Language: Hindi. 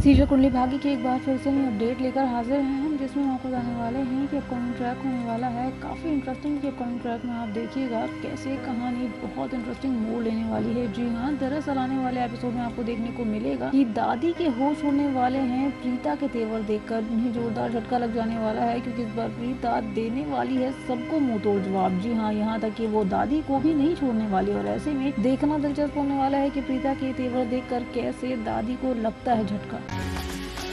सीरियल कुंडली भाग्य की एक बार फिर से नई अपडेट लेकर हाजिर हैं हम, जिसमें हम आपको बताने वाले हैं कि अपकमिंग ट्रैक होने वाला है काफ़ी इंटरेस्टिंग। कि अपकमिंग ट्रैक में आप देखिएगा कैसे कहानी बहुत इंटरेस्टिंग मोड़ लेने वाली है। जी हाँ, दरअसल आने वाले एपिसोड में आपको देखने को मिलेगा कि दादी के होश होने वाले हैं। प्रीता के तेवर देखकर उन्हें जोरदार झटका लग जाने वाला है, क्योंकि इस बार प्रीता देने वाली है सबको मुंह तोड़ जवाब। जी हाँ, यहाँ तक कि वो दादी को भी नहीं छोड़ने वाली। और ऐसे में देखना दिलचस्प होने वाला है कि प्रीता के तेवर देखकर कैसे दादी को लगता है झटका।